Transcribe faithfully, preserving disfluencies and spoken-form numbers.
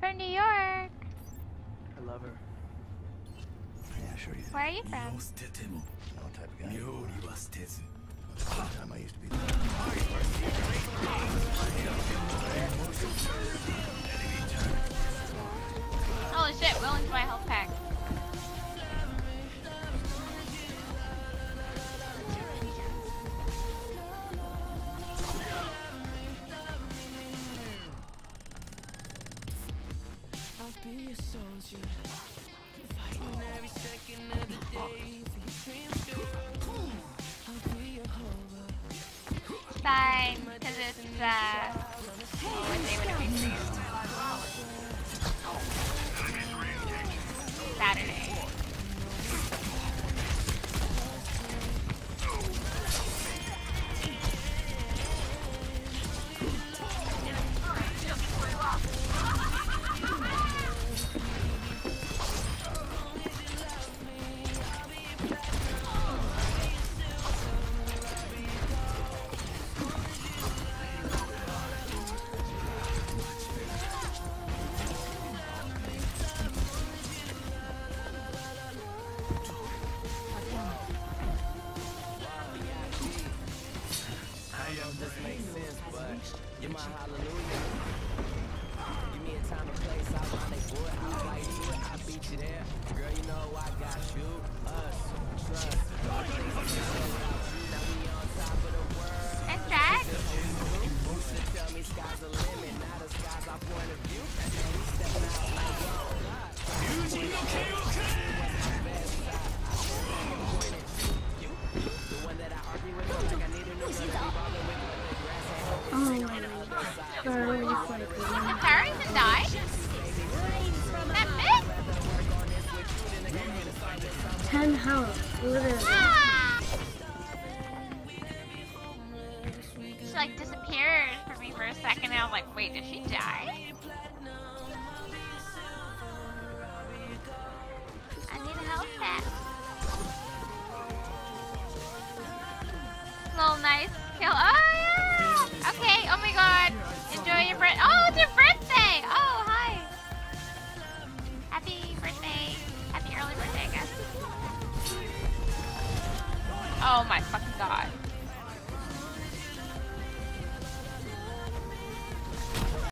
from New York. I love her. Yeah, sure you do. Where are you from? No type of guy. Sometime I used to be. Holy shit, Will into my health pack. Be a soldier, fighting every second of the day for your dreams go. I'll be your hover. Fine, because it's, uh, what day would it be for you? Saturday. You're my hallelujah. Give me a time and place, I'll find a boy, I'll fly you to it, I'll beat you there. Girl, you know I got you, us, trust. All the things I can say without you, now we on top of the world. Nice track. Used to tell me sky's the limit, now the sky's our point of view. And then we stepping out like, oh God. You, the one that I argue with, like I need a new one to be bothered with. Did Harrington die? That bit? Ten health, literally. Ah! She like disappeared for me for a second and I was like, wait, did she die? I need a health pack. Little nice kill. Oh yeah! Okay, oh my god. Enjoy your birthday. Oh, it's your birthday! Oh, hi! Happy birthday. Happy early birthday, I guess. Oh my fucking god.